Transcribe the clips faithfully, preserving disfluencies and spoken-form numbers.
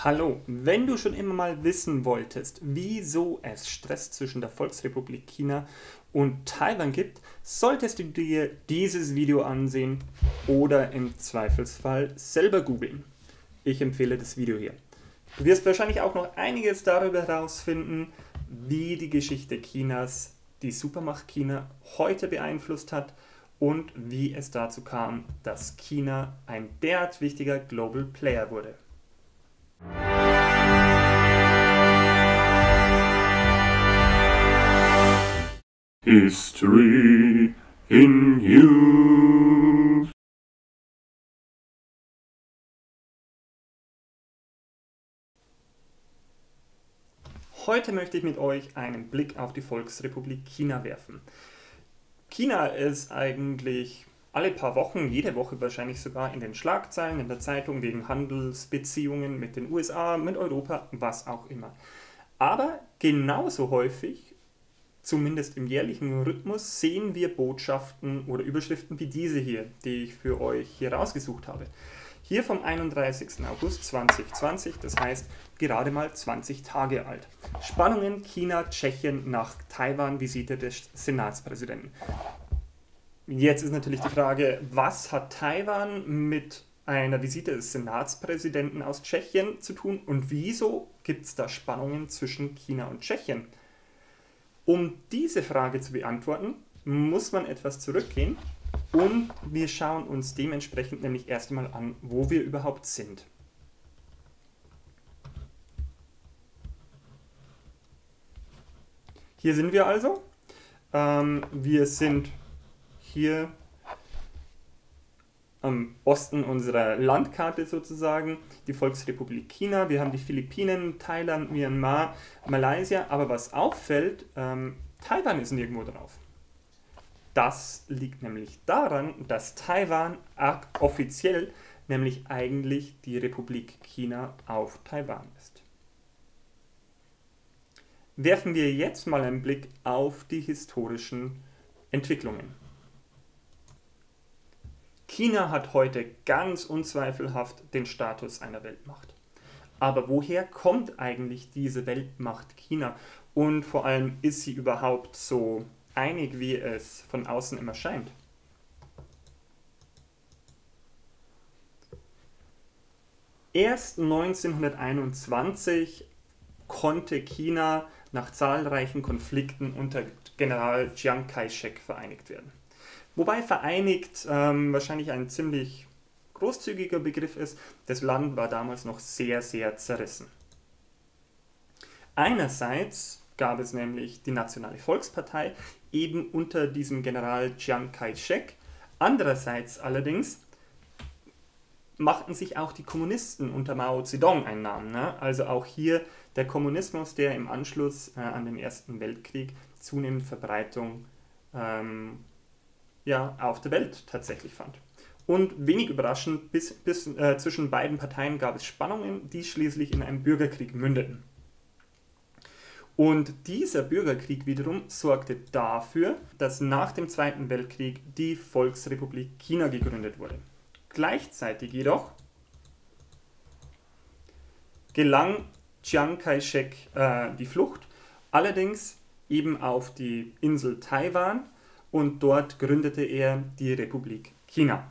Hallo, wenn du schon immer mal wissen wolltest, wieso es Stress zwischen der Volksrepublik China und Taiwan gibt, solltest du dir dieses Video ansehen oder im Zweifelsfall selber googeln. Ich empfehle das Video hier. Du wirst wahrscheinlich auch noch einiges darüber herausfinden, wie die Geschichte Chinas die Supermacht China heute beeinflusst hat und wie es dazu kam, dass China ein derart wichtiger Global Player wurde. History in Youth. Heute möchte ich mit euch einen Blick auf die Volksrepublik China werfen. China ist eigentlich alle paar Wochen, jede Woche wahrscheinlich sogar in den Schlagzeilen, in der Zeitung wegen Handelsbeziehungen mit den U S A, mit Europa, was auch immer. Aber genauso häufig, zumindest im jährlichen Rhythmus, sehen wir Botschaften oder Überschriften wie diese hier, die ich für euch hier rausgesucht habe. Hier vom einunddreißigsten August zweitausendzwanzig, das heißt gerade mal zwanzig Tage alt. Spannungen China, Tschechien nach Taiwan-Visite des Senatspräsidenten. Jetzt ist natürlich die Frage, was hat Taiwan mit einer Visite des Senatspräsidenten aus Tschechien zu tun und wieso gibt es da Spannungen zwischen China und Tschechien? Um diese Frage zu beantworten, muss man etwas zurückgehen und wir schauen uns dementsprechend nämlich erst einmal an, wo wir überhaupt sind. Hier sind wir also. Ähm, wir sind hier am Osten unserer Landkarte sozusagen, die Volksrepublik China. Wir haben die Philippinen, Thailand, Myanmar, Malaysia. Aber was auffällt, ähm, Taiwan ist nirgendwo drauf. Das liegt nämlich daran, dass Taiwan offiziell nämlich eigentlich die Republik China auf Taiwan ist. Werfen wir jetzt mal einen Blick auf die historischen Entwicklungen. China hat heute ganz unzweifelhaft den Status einer Weltmacht. Aber woher kommt eigentlich diese Weltmacht China? Und vor allem, ist sie überhaupt so einig, wie es von außen immer scheint? Erst neunzehnhunderteinundzwanzig konnte China nach zahlreichen Konflikten unter General Chiang Kai-shek vereinigt werden. Wobei vereinigt ähm, wahrscheinlich ein ziemlich großzügiger Begriff ist. Das Land war damals noch sehr, sehr zerrissen. Einerseits gab es nämlich die Nationale Volkspartei, eben unter diesem General Chiang Kai-shek. Andererseits allerdings machten sich auch die Kommunisten unter Mao Zedong einen Namen. Ne? Also auch hier der Kommunismus, der im Anschluss äh, an den Ersten Weltkrieg zunehmend Verbreitung ähm, ja, auf der Welt tatsächlich fand. Und wenig überraschend, bis, bis äh, zwischen beiden Parteien gab es Spannungen, die schließlich in einen Bürgerkrieg mündeten. Und dieser Bürgerkrieg wiederum sorgte dafür, dass nach dem Zweiten Weltkrieg die Volksrepublik China gegründet wurde. Gleichzeitig jedoch gelang Chiang Kai-shek äh, die Flucht, allerdings eben auf die Insel Taiwan, und dort gründete er die Republik China.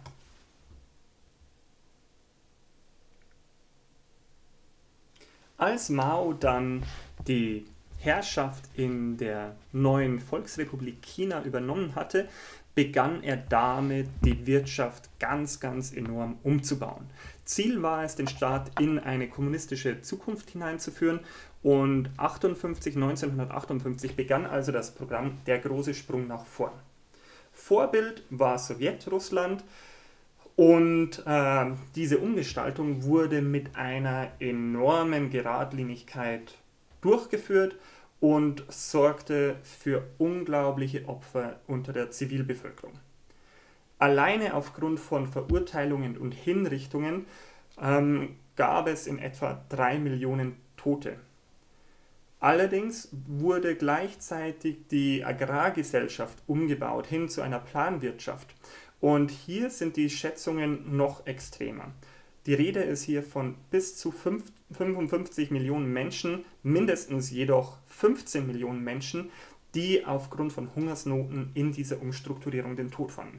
Als Mao dann die Herrschaft in der neuen Volksrepublik China übernommen hatte, begann er damit, die Wirtschaft ganz, ganz enorm umzubauen. Ziel war es, den Staat in eine kommunistische Zukunft hineinzuführen, und neunzehnhundertachtundfünfzig begann also das Programm Der große Sprung nach vorn. Vorbild war Sowjetrussland und äh, diese Umgestaltung wurde mit einer enormen Geradlinigkeit durchgeführt und sorgte für unglaubliche Opfer unter der Zivilbevölkerung. Alleine aufgrund von Verurteilungen und Hinrichtungen ähm, gab es in etwa drei Millionen Tote. Allerdings wurde gleichzeitig die Agrargesellschaft umgebaut hin zu einer Planwirtschaft. Und hier sind die Schätzungen noch extremer. Die Rede ist hier von bis zu fünfundfünfzig Millionen Menschen, mindestens jedoch fünfzehn Millionen Menschen, die aufgrund von Hungersnoten in dieser Umstrukturierung den Tod fanden.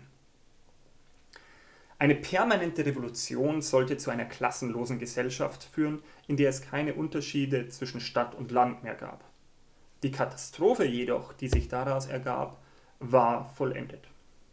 Eine permanente Revolution sollte zu einer klassenlosen Gesellschaft führen, in der es keine Unterschiede zwischen Stadt und Land mehr gab. Die Katastrophe jedoch, die sich daraus ergab, war vollendet.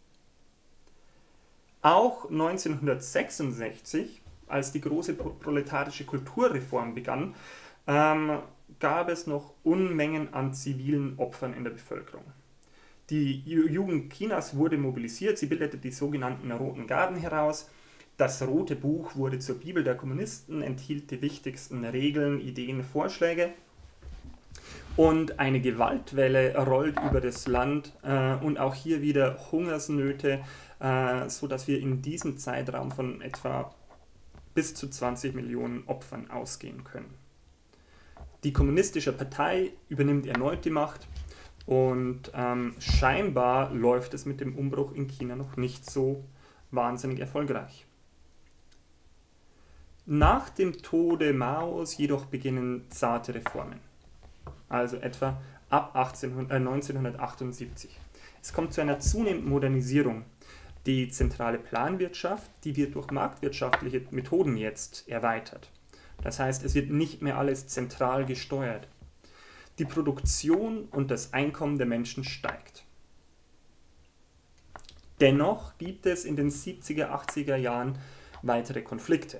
Auch neunzehnhundertsechsundsechzig, als die große proletarische Kulturreform begann, ähm, gab es noch Unmengen an zivilen Opfern in der Bevölkerung. Die Jugend Chinas wurde mobilisiert, sie bildete die sogenannten Roten Garden heraus. Das Rote Buch wurde zur Bibel der Kommunisten, enthielt die wichtigsten Regeln, Ideen, Vorschläge. Und eine Gewaltwelle rollt über das Land äh, und auch hier wieder Hungersnöte, äh, sodass wir in diesem Zeitraum von etwa bis zu zwanzig Millionen Opfern ausgehen können. Die Kommunistische Partei übernimmt erneut die Macht. Und ähm, scheinbar läuft es mit dem Umbruch in China noch nicht so wahnsinnig erfolgreich. Nach dem Tode Maos jedoch beginnen zarte Reformen, also etwa ab neunzehnhundertachtundsiebzig. Es kommt zu einer zunehmenden Modernisierung. Die zentrale Planwirtschaft, die wird durch marktwirtschaftliche Methoden jetzt erweitert. Das heißt, es wird nicht mehr alles zentral gesteuert. Die Produktion und das Einkommen der Menschen steigt. Dennoch gibt es in den siebziger, achtziger Jahren weitere Konflikte.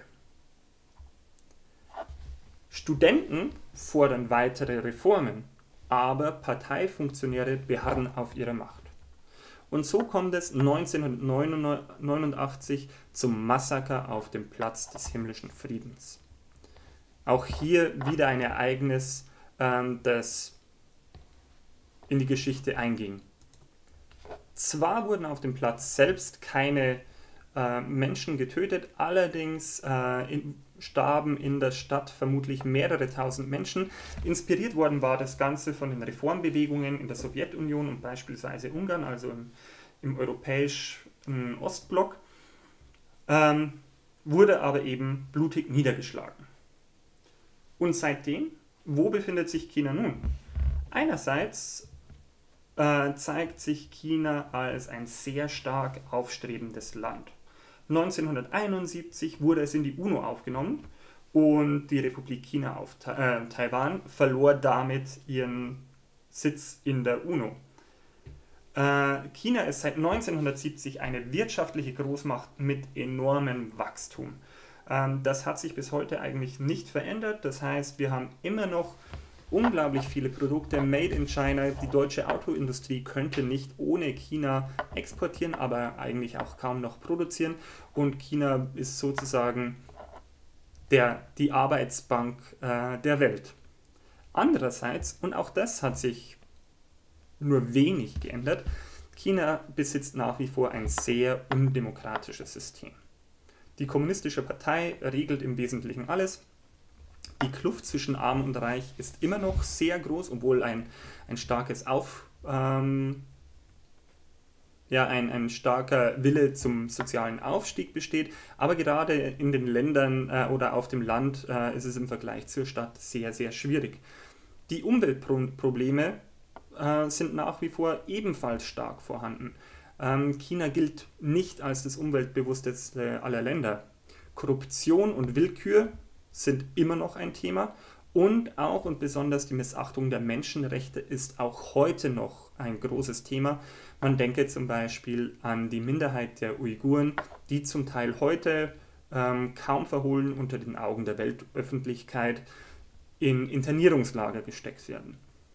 Studenten fordern weitere Reformen, aber Parteifunktionäre beharren auf ihrer Macht. Und so kommt es neunzehnhundertneunundachtzig zum Massaker auf dem Platz des himmlischen Friedens. Auch hier wieder ein Ereignis, das in die Geschichte einging. Zwar wurden auf dem Platz selbst keine äh, Menschen getötet, allerdings äh, in, starben in der Stadt vermutlich mehrere tausend Menschen. Inspiriert worden war das Ganze von den Reformbewegungen in der Sowjetunion und beispielsweise Ungarn, also im, im europäischen Ostblock, ähm, wurde aber eben blutig niedergeschlagen. Und seitdem, wo befindet sich China nun? Einerseits äh, zeigt sich China als ein sehr stark aufstrebendes Land. neunzehnhunderteinundsiebzig wurde es in die UNO aufgenommen und die Republik China auf Ta- äh, Taiwan verlor damit ihren Sitz in der UNO. Äh, China ist seit neunzehnhundertsiebzig eine wirtschaftliche Großmacht mit enormem Wachstum. Das hat sich bis heute eigentlich nicht verändert. Das heißt, wir haben immer noch unglaublich viele Produkte made in China. Die deutsche Autoindustrie könnte nicht ohne China exportieren, aber eigentlich auch kaum noch produzieren. Und China ist sozusagen der, die Arbeitsbank äh, der Welt. Andererseits, und auch das hat sich nur wenig geändert, China besitzt nach wie vor ein sehr undemokratisches System. Die Kommunistische Partei regelt im Wesentlichen alles. Die Kluft zwischen Arm und Reich ist immer noch sehr groß, obwohl ein, ein starkes Auf, ähm, ja, ein, ein starker Wille zum sozialen Aufstieg besteht. Aber gerade in den Ländern äh, oder auf dem Land äh, ist es im Vergleich zur Stadt sehr, sehr schwierig. Die Umweltprobleme äh, sind nach wie vor ebenfalls stark vorhanden. China gilt nicht als das umweltbewussteste aller Länder. Korruption und Willkür sind immer noch ein Thema und auch und besonders die Missachtung der Menschenrechte ist auch heute noch ein großes Thema. Man denke zum Beispiel an die Minderheit der Uiguren, die zum Teil heute ähm, kaum verhohlen unter den Augen der Weltöffentlichkeit in Internierungslager gesteckt werden.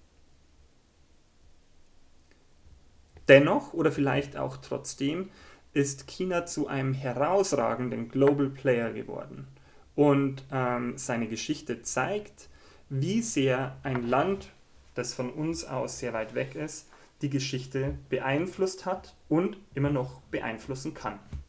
Dennoch oder vielleicht auch trotzdem ist China zu einem herausragenden Global Player geworden. Und ähm, seine Geschichte zeigt, wie sehr ein Land, das von uns aus sehr weit weg ist, die Geschichte beeinflusst hat und immer noch beeinflussen kann.